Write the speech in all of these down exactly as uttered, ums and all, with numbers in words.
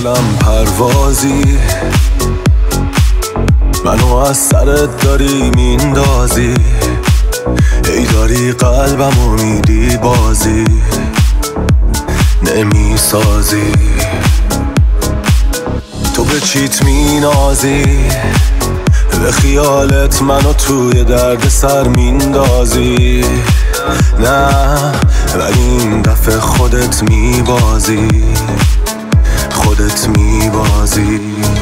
عالم پروازی، منو از سرت داری میندازی، ای داری قلبمو میدی بازی نمیسازی. تو به چیت مینازی، به خیالت منو توی درد سر میندازی. نه ولی این دفعه خودت میبازی، خودت میبازی.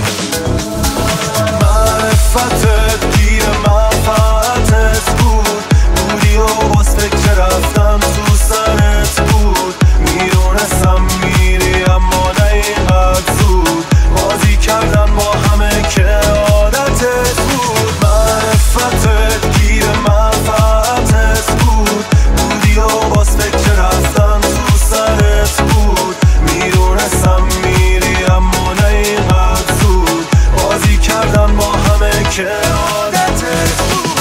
معرفتت گیر منفعتت بود، بودی و باز فکر رفتم تو سرت بود. میدونستم میری اما نه اینقدر زود، بازی کردن با همه که عادتت بود. معرفتت گیر منفعتت بود، بودی و باز فکر رفتم تو سرت بود. میدونستم میری اما نه اینقدر زود، بازی کردن با همه که عادتت بود.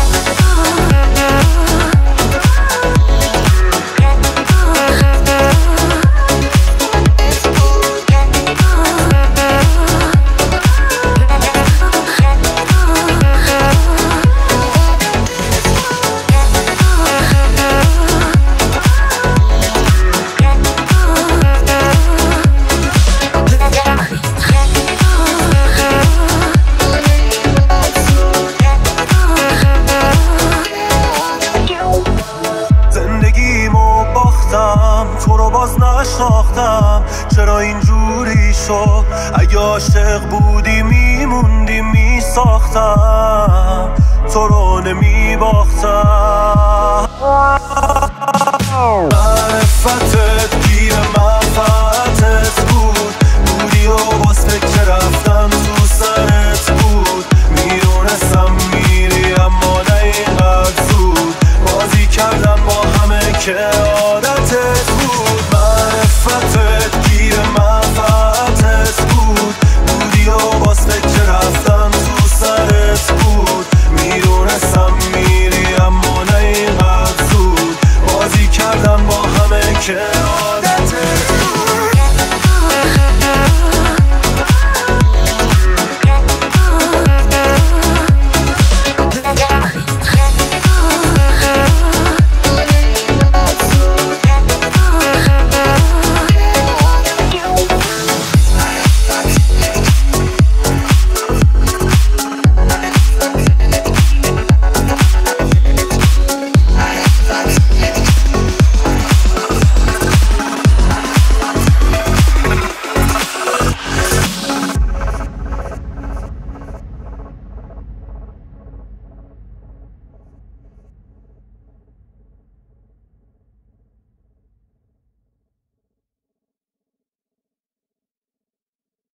تو رو باز نشناختم، چرا اینجوری شد؟ اگه عاشق بودی میموندی میساختم، تو رو نمیباختم. معرفتت